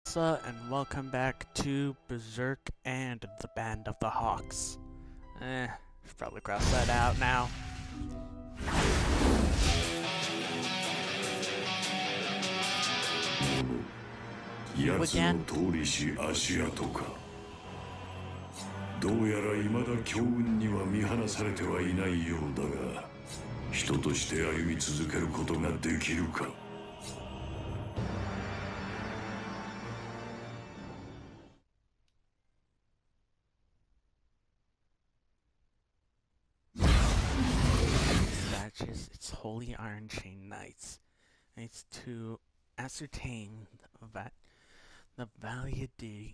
And welcome back to Berserk and the Band of the Hawks. Should probably cross that out now. You again? どうやら未だ強運には見放されてはいないようだが、人として歩み続けることができるか。 It's Holy Iron Chain Knights. It's to ascertain that the validity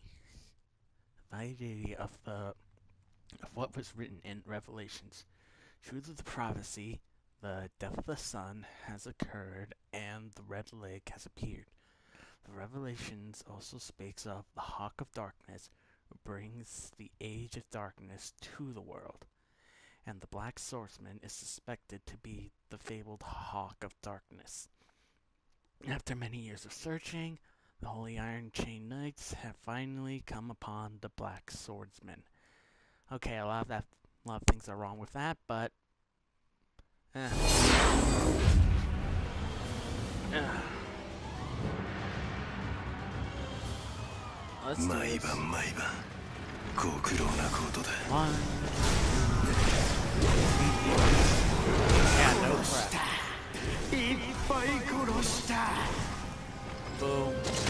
of what was written in Revelations. True to the prophecy, the death of the sun has occurred and the red lake has appeared. The Revelations also speaks of the Hawk of Darkness who brings the age of darkness to the world. And the Black Swordsman is suspected to be the fabled Hawk of Darkness. After many years of searching, the Holy Iron Chain Knights have finally come upon the Black Swordsman. Okay, a lot of things are wrong with that, but let's do this. One. Yeah, no crap. Boom.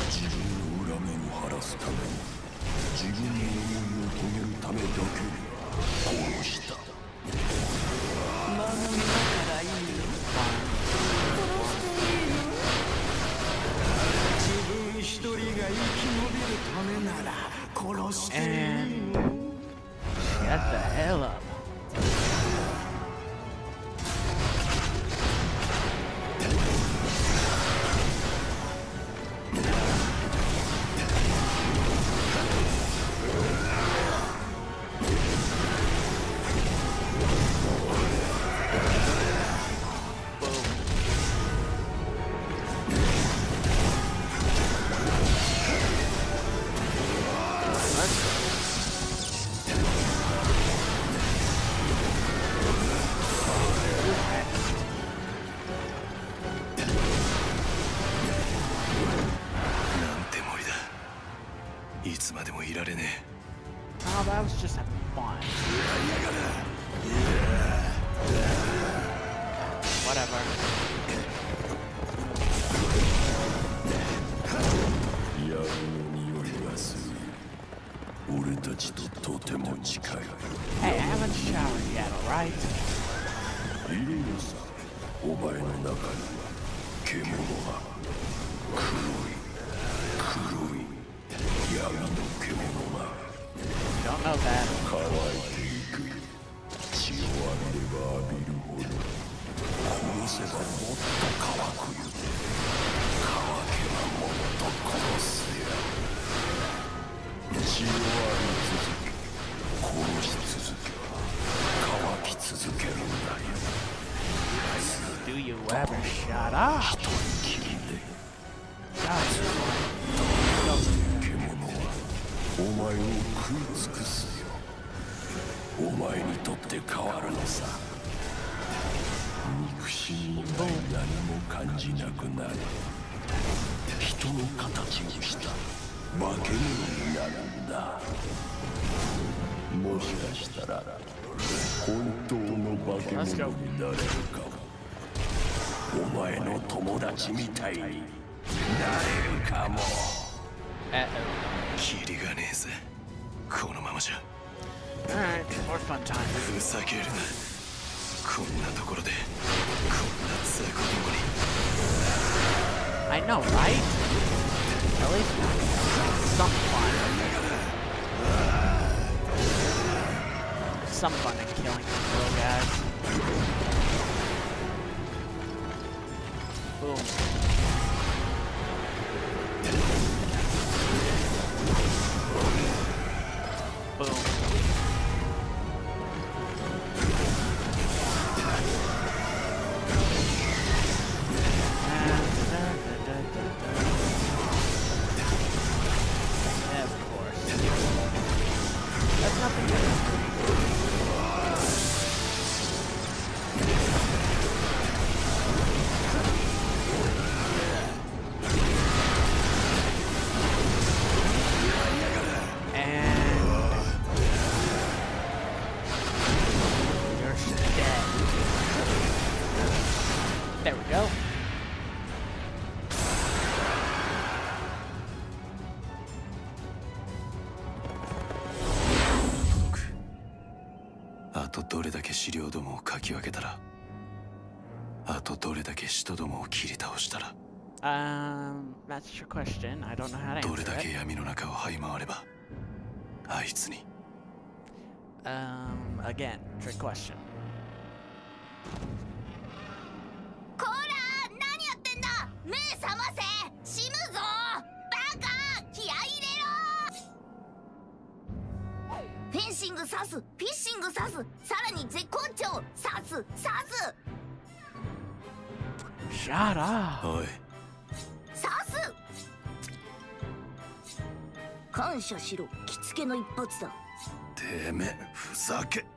And get the hell up. Oh, that was just having fun. Whatever. Hey, I haven't showered yet, alright? Don't know that. Do you ever shut up? Let's go. Alright, more fun time. I know, right? At least some fun. Some fun in killing these little guys. Boom. Boom. とどれだけ資料どもをかき分けたら、あとどれだけ人どもを切り倒したら、 That's your question. I don't know how to どれ answer だけ it. 闇の中を這い回ればあいつに。 Again, trick question. こら何やってんだ。目覚ませ。死ぬぞバカ。気合い入れろ。フェンシング刺す、フィッシング刺す、さらに絶好調刺す刺す Shut up. おい、 刺す。感謝しろ。着付けの一発だ。 てめえふざけ。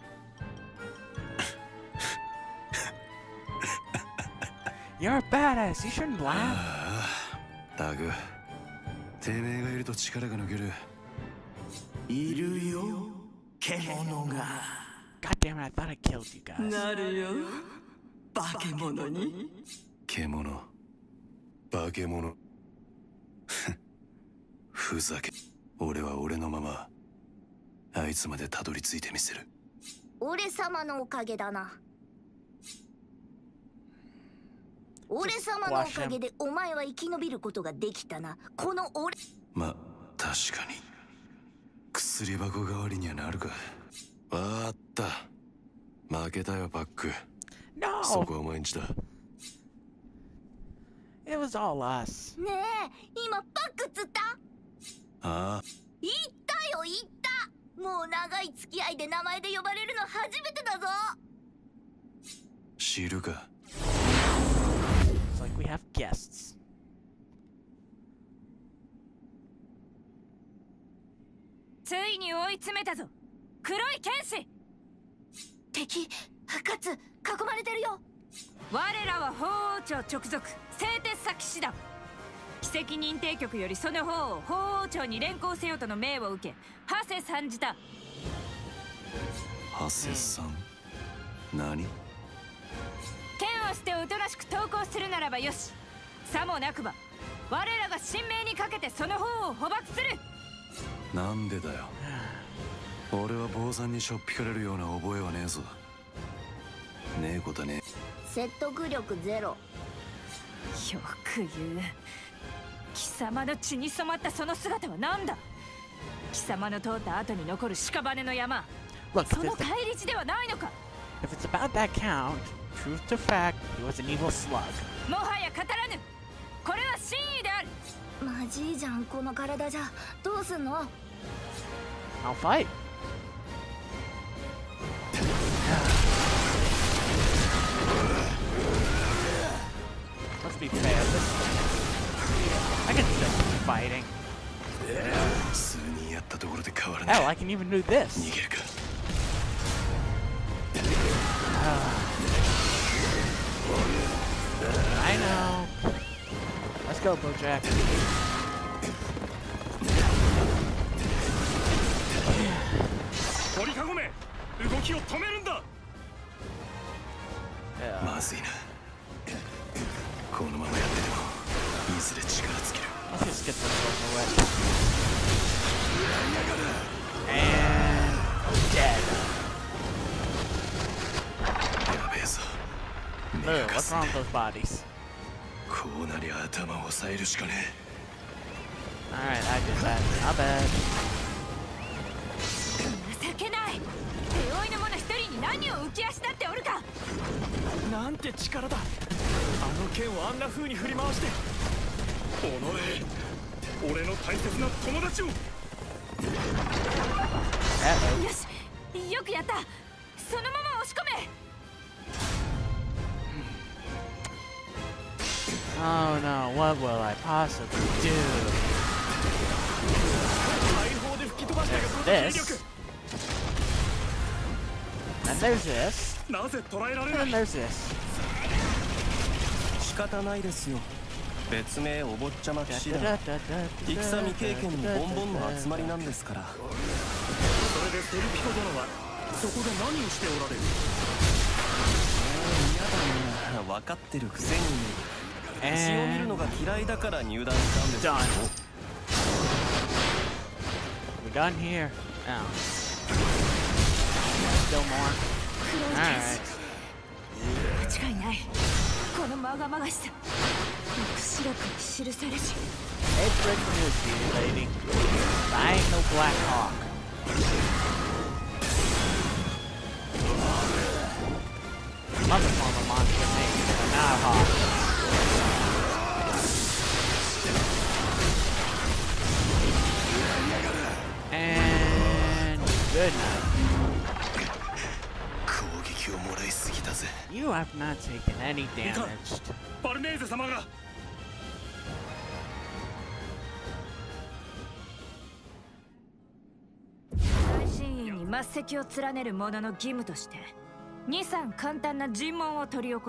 You're a badass. You shouldn't laugh. ああ、タグ、てめえがいると力が抜ける。 いるよ、獣が。 God damn it, I thought I killed you guys. なるよ、化け物に。 獣、化け物。ふざけ。俺は俺のままあいつまでたどり着いてみせる。 俺様のおかげだな。俺様のおかげでお前は生き延びることができたな。この俺。 ま、確かに薬箱代わりにはなるか。わかった、負けたよパック。 No, そこはお前んちだ。 it was all us. ねえ、今パックっつった？ ああ、 言ったよ言った。もう長い付き合いで名前で呼ばれるの初めてだぞ。 知るか。 It's like we have guests. ついに追い詰めたぞ、黒い剣士。 敵、かつ囲まれてるよ。 我らは法王朝直属製鉄佐騎士団。奇跡認定局よりその方を法王朝に連行せよとの命を受け、ハセ参じた。 ハセさん、何？ 剣を捨ておとなしく投降するならばよし。さもなくば我らが神明にかけてその方を捕獲する。 なんでだよ。俺は坊さんにしょっぴかれるような覚えはねえぞ。ねえことはねえ。 説得力ゼロ。 よく言う。貴様の血に染まったその姿は何だ。貴様の通った後に残る屍の山、 Look, その返り血ではないのか。 if it's about that count, truth to fact, he was an evil slug. もはや語らぬ。これは真意である。 マジいじゃんこの体じゃ。どうすんの？ I'll fight. Let's be fair. I can still keep fighting. 数人やったところで変わらない。 Hell, I can even do this. 逃げるか。 I know. Let's go, Bojack. 取り囲め、動きを止めるんだ。 まずいな。このままやっててもいずれ力尽きる。 Let's just get this over with. And dead. やべえぞ。 Ugh, what's wrong with those bodies? こうなりゃ頭を押さえるしかね Alright, I did that. Not bad. 情けない。手負いの者一人に何を浮き足立っておるか。 なんて力だ。あの剣をあんな風に振り回して。己、俺の大切な友達を。 よし、よくやった。そのまま押し込め。 Oh no, what will I possibly do? 大砲で吹き飛ばしたがこの There's 勢力。 And there's this. なぜ捉えられ And ない。 there's this. 仕方ないですよ。別名お坊ちゃま騎士団。 Da-da-da-da-da-da-da-da-da. 戦未経験のボンボンの集まりなんですから。 それでセルピコ殿はそこで何をしておられる。 嫌だな、分かってるくせに。血を見るの And が嫌いだから入団したんですよ。 done. We're done here. Oh. Still more. Alright. 間違いない。このまがまがしさ、白く記されし。 It's written news to you, lady. I ain't no Black Hawk. Mother former monster named Nighthawk. And good night. 攻撃をもらいすぎたぜ。 You have not taken any damage. バルネーゼ様が。 大神院に末席を連ねる者の義務として2、3簡単な尋問を執り行う。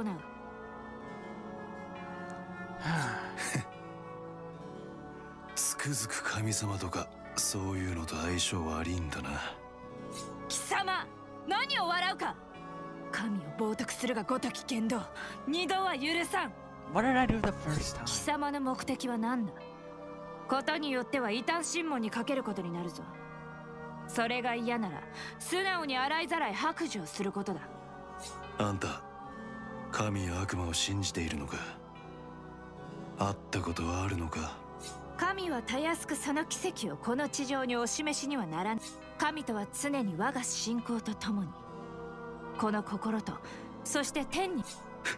つくづく神様とかそういうのと相性悪いんだな。 貴様、何を笑うか。神を冒涜するがごとき言動、二度は許さん。 What did I do the first 貴 time? 様の目的は何だ。ことによっては異端審問にかけることになるぞ。それが嫌なら素直に洗いざらい白状することだ。 あんた、神や悪魔を信じているのか。会ったことはあるのか。 神はたやすくその奇跡をこの地上にお示しにはならない。神とは常に我が信仰とともに、この心と、そして天に。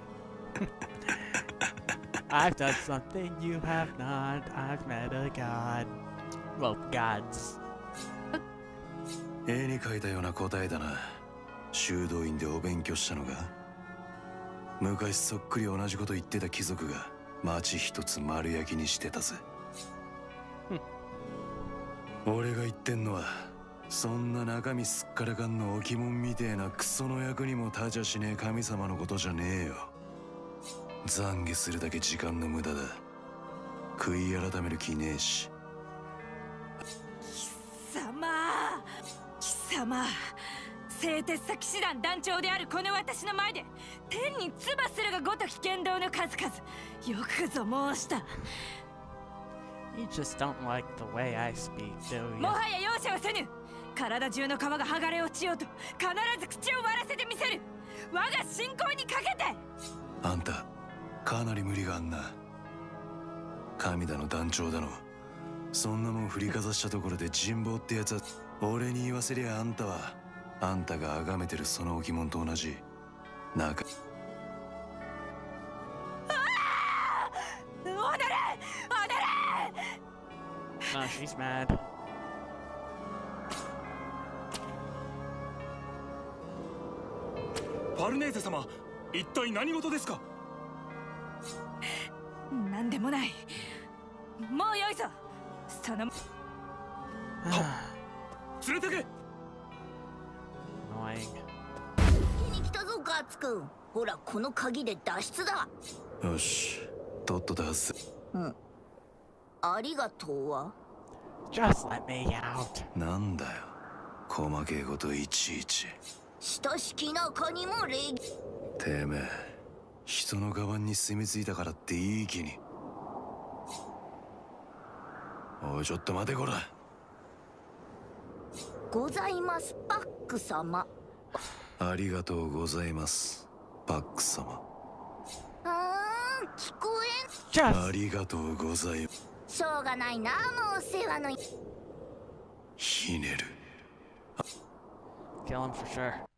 I've done something you have not. I've met a god. Well, gods. 絵に描いたような答えだな。修道院でお勉強したのが。昔そっくり同じこと言ってた貴族が町一つ丸焼きにしてたぜ。俺が言ってんのは、そんな中身すっからかんの置物みてえなクソの役にも立ちゃしねえ神様のことじゃねえよ。懺悔するだけ時間の無駄だ。悔い改める気ねえし。 貴様、聖鉄佐騎士団団長であるこの私の前で天に唾するがごとき言動の数々、よくぞ申した。 You just don't like the way I speak, do も you? はや容赦はせぬ。体中の皮が剥がれ落ちようと必ず口を割らせてみせる。我が信仰にかけて。 あんた、かなり無理があんな。神だの団長だの、そんなもん振りかざしたところで人望ってやつは、俺に言わせりゃあんたは、あんたが崇めてるその置物と同じ中。 おなれ、おなれ。 No, she's mad. バルネーゼ様、一体何事ですか。 なんでもない。もうよいぞ。その連れてけ。 Annoying. 見に来たぞガッツくん。ほらこの鍵で脱出だ。 よし、とっとと外せ。 ありがとうは。 Just let me out. なんだよ、細けえこといちいち。 親しき中にも礼儀。 てめえ、人のカバンに住み着いたからっていい気に。おい、ちょっと待てこら。 ございますパック様。 ありがとうございます、パック様。 聞こえん。 Just ありがとうございます。 しょうがないな、もうお世話の。 ひねる。 kill him for sure.